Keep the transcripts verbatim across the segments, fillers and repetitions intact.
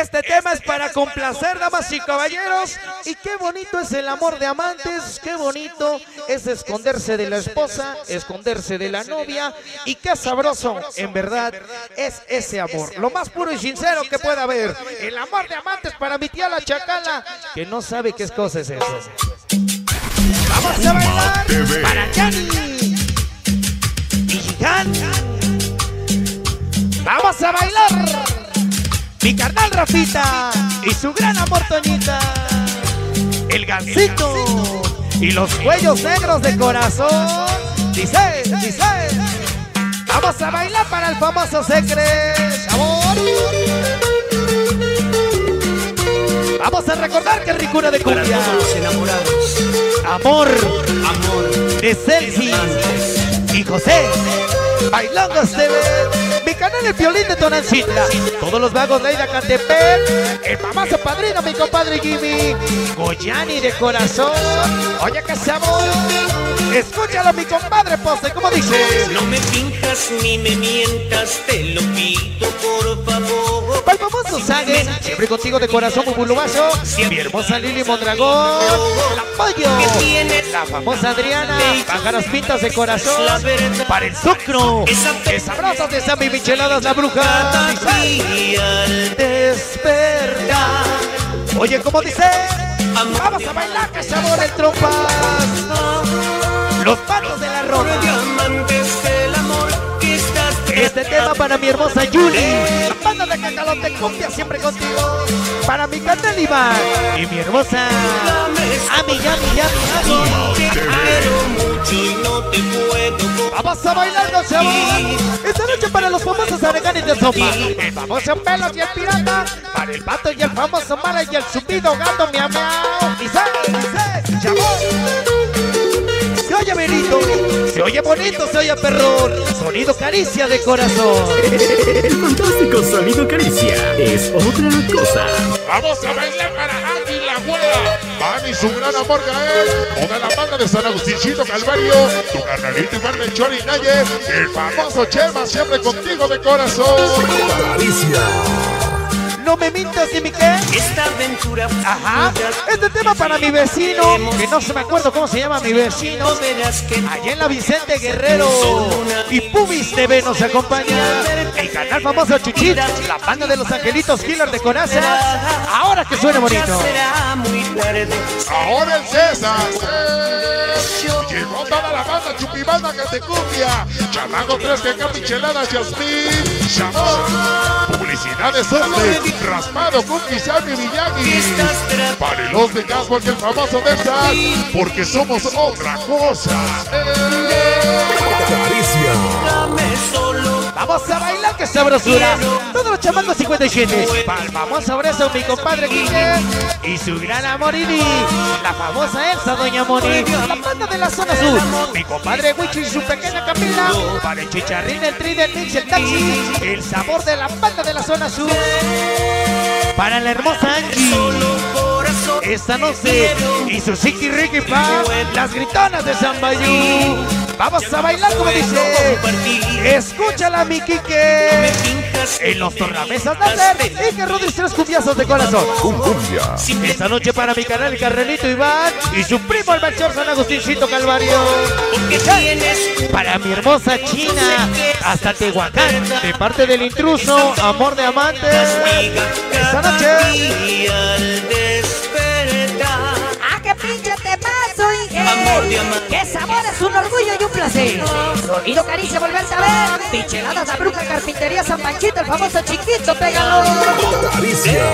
Este tema es para complacer, damas y caballeros. Y qué bonito es el amor de amantes, qué bonito es esconderse de la esposa, esconderse de la novia. Y qué sabroso, en verdad, es ese amor. Lo más puro y sincero que pueda haber. El amor de amantes para mi tía la Chacala, que no sabe qué cosa es eso. Vamos a bailar para Yanni y Gigán. Vamos a bailar mi carnal Rafita y su gran amor Toñita, el Gancito y los cuellos negros de corazón. Dice, dice. Vamos a bailar para el famoso Secret. ¡Sabor! Vamos a recordar que ricura de cumbia. Para todos los enamorados. Amor, amor de Celsi y José. Bailando T V. Mi canal El Violín de Tonancitla. Todos los vagos de Aida Catepec. El mamazo padrino, mi compadre Jimmy. Goyani de corazón. Oye, que sabor. Escúchalo, mi compadre Pose, como dice. No me finjas ni me mientas, te lo pido por favor. Para el famoso Sagen, siempre contigo de corazón, bubulubazo. Mi hermosa Lili Mondragón. La Pollo. La famosa Adriana. Pájaras pintas de corazón. Para el Sucro. Que sabrosas de Sammy Micheladas, la bruja. Y al Despertar. Oye, como dice. Vamos a bailar, que sabor el trompas. Los patos de la ropa. diamantes el amor que estás. Este tema para mi hermosa Yuli. La banda de Cacalote cumbia siempre contigo. Para mi carnal Iván y mi hermosa Ami, Yami, Yami, Yami. Te quiero mucho y no te puedo. Vamos a bailar, no chavos. Esta noche para los famosos areganes de sopa. El famoso Pelos y el Pirata. Para el Pato y el famoso Mara y el subido gato, mi amiao. Dice, dice, chavos. Se oye bonito, se oye bonito, se oye perrón. Sonido caricia de corazón. El fantástico sonido caricia es otra cosa. Vamos a bailar para Ángel la Güera, Van y su gran amor Gael, toda la banda de San Agustíncito Calvario, tu carnalito Iván Melchor y Naye, el famoso Chema siempre contigo de corazón. Caricia. No me mintas, ni mi qué. Esta aventura. Ajá. Este tema para mi vecino, que no se me acuerdo cómo se llama mi vecino. Allá en la Vicente Guerrero. Y Pubis T V nos acompaña. El canal famoso Chuchit. La banda de los angelitos killer de Coraza. Ahora que suene bonito. Ahora el César. Llegó toda la banda Chupibanda que te cumbia. Chamaco tres que capicheladas Yasmín. Chamón. Publicidades Osle. Raspado Cookie Sammy Miyagi. Para los de Gasbo y el famoso Delta. Porque somos otra cosa. Caricia. Vamos a bailar, que sabrosura. Todos los chamacos cincuenta y siete. Vamos a eso, mi compadre Guille y su gran amor Idi. La famosa Elsa, Doña Moni. La banda de la zona sur. Mi compadre Wicho y su pequeña Camila. Para el Chicharrín, el Tri del Mix, el Taxi. El sabor de la banda de la zona sur. Para la hermosa Angie. Esta noche. Y su Siki Ricky Pa. Las gritonas de San Bayú. Vamos a bailar, como dice. Escúchala, mi Quique. En los tornamesas de hacer. Y que Rodríguez tres cumbiazos de corazón. Cumbia. Esta noche para mi canal el Carrenito Iván. Y su primo el Melchor San Agustíncito Calvario. Para mi hermosa China. Hasta Tehuacán. De parte del intruso. Amor de amantes. Esta noche. ¡Ah, qué pinche temazo, Inge! ¡Qué sabor! Es un orgullo y un placer. Sonido caricia, volverte a ver. Picheladas, la bruja, carpintería, San Panchito, el famoso chiquito, pégalo. Caricia.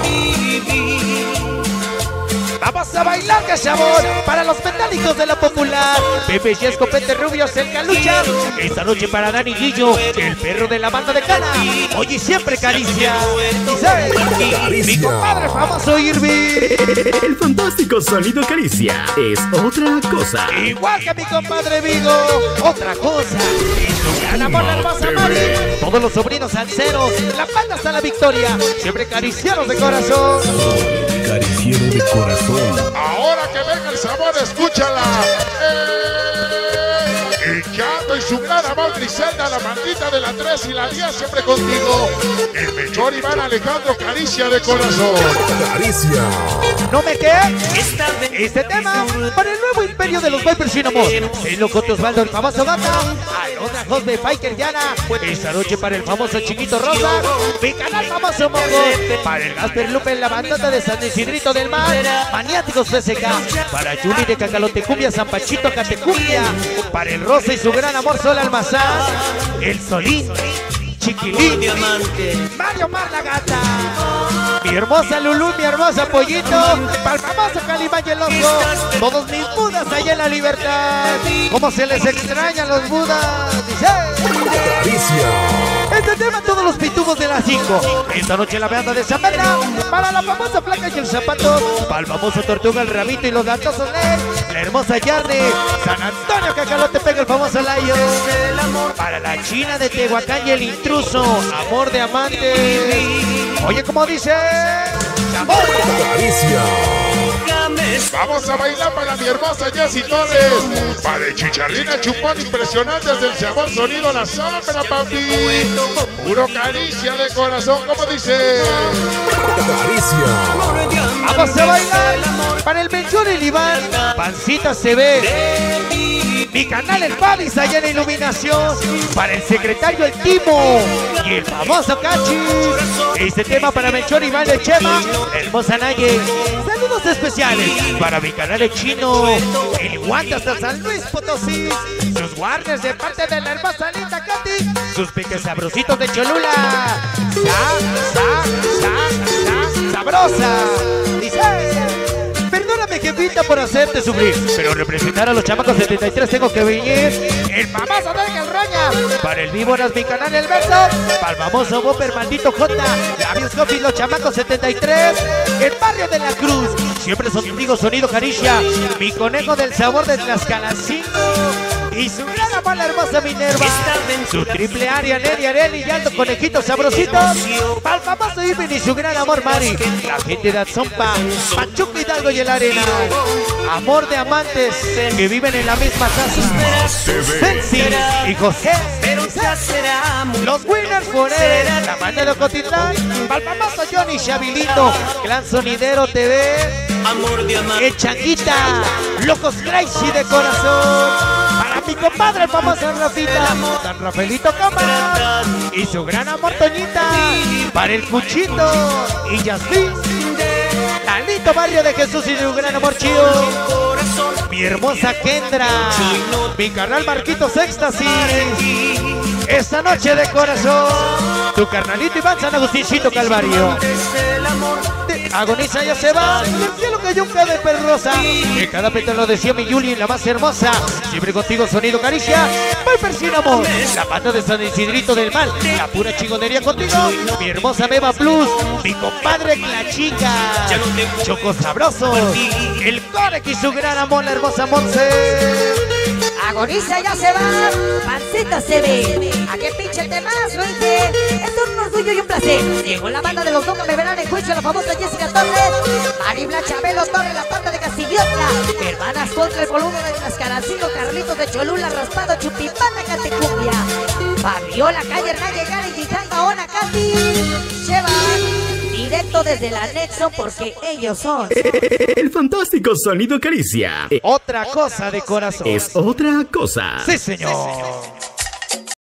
Vamos a bailar, que sabor. Para los metálicos de la popular. Pepe y Escopete Rubios, el Calucha. Esta noche para Dani Guillo, el perro de la banda de Cana. Oye, siempre caricia. ¿Y sabes? Mi compadre famoso Irving. El fantástico sonido caricia es otra cosa. Igual que mi compadre Vigo, otra cosa. Y su gran amor, la hermosa Mari. Todos los sobrinos salseros, la banda hasta la victoria. Siempre cariciaros de corazón. Cariciero de corazón. Ahora que venga el sabor, escúchala. Eh, el Chato y su gran amor Griselda, la maldita de la tres y la diez siempre contigo. El mejor Iván Alejandro, caricia de corazón. Caricia. No me quedé. Este tema para el nuevo imperio de los Vipers sin amor. El loco Osvaldo, el famoso Gata. Alondra Josbe, Fiker Yana. Esta noche para el famoso Chiquito Rosa. Mi canal famoso Mongo. Para el Gasper Lupe, la bandota de San Isidrito del Mar. Maniáticos F S K. Para Juli de Cacalote Cumbia, San Pachito Catecumbia. Para el Rosa y su gran amor Sol Almazán. El Solín. Chiquilín, Mario Mar la Gata, mi hermosa Lulú, mi hermosa Pollito, para el famoso Calimán y el Oso, todos mis budas allá en la libertad, como se les extrañan los budas, dice. Este tema todos los pitubos de las cinco. Esta noche la banda de Zamela, para la famosa Placa y el Zapato, para el famoso Tortuga, el Rabito y los Gatosos Led, la hermosa Yarne, San Antonio Cacalote pega el famoso Layo, para la China de Tehuacán y el Intruso, amor de amante. Oye, como dice, amor. Vamos a bailar para mi hermosa Jessy Torres. Para el Chicharrina Chupón, impresionante desde el sabor sonido, la sombra, papi. Puro caricia de corazón, como dice. Caricia. Vamos a bailar para el Menchón y el Iván. Pancita se ve. Mi canal el Fabis allá en iluminación. Para el secretario el Timo y el famoso Cachis. Este tema para Menchón Iván de Chema, hermosa Naye. Saludos especiales para mi canal el Chino, el Guante hasta San Luis Potosí. Sus Warners de parte de la hermosa linda Katy. Sus piques sabrositos de Cholula. Sa, sa, sa, sa, sabrosa. Dice. Perdóname, jefita, por hacerte sufrir, pero representar a los chamacos setenta y tres tengo que venir. El famoso del Roña. Para el Víboras, mi canal El Verso. Para el famoso Bopper, maldito J. Labios Coffee, los chamacos setenta y tres. El barrio de la Cruz. Siempre son contigo, sonido caricia. Mi conejo del sabor de Tlaxcalancingo. Y su gran amor, la hermosa Minerva. Su triple área, Nelly Areli y Aldo Conejito Sabrositos. Para el famoso Irving y su gran amor, Mari. La gente de Atzompa, Pachuca, Hidalgo y el Arena. Amor de amantes que viven en la misma casa. Benzi y José. Los Winners Forever. La banda de Ocotitlán. Para el famoso Johnny Chavilito. Clan Sonidero T V. El Changuita. Locos Crazy de corazón. Para mi compadre, el famoso Rafita, San Rafaelito Cámara y su gran amor Toñita. Para el Cuchito y Yasmín, Lalito Barrio de Jesús y su gran amor Chío. Mi hermosa Kendra, mi carnal Marquitos Éxtasis. Esta noche de corazón, tu carnalito Iván San Agustincito Calvario. Agoniza ya se va, del cielo cayó un de perrosa. En cada pétalo decía mi Yuli, la más hermosa. Siempre contigo, sonido caricia. Viper sin amor, la pata de San Isidrito del Mal. La pura chingonería contigo. Mi hermosa Beba Plus, mi compadre la chica. Choco sabroso, el Corec y su gran amor, la hermosa Monse. Agoniza ya se va, Pancita se ve. ¿A qué pinche temazo, oye? Es un orgullo y un placer. Llegó la banda de los Nunca Me Verán en juicio, la famosa Jessica Torres, Maribla Chabelo Torres, la banda de Castillotla, Hermanas contra el volumen de Tlaxcalancingo, Carlitos de Cholula, Raspado, Chupipana, Catecumbia, Fabiola, Calle Naye, Gary, Gitanga, Ona, Katy, Chevan, directo desde el anexo porque ellos son El fantástico sonido caricia. Otra cosa de corazón. Es otra cosa. Sí, señor.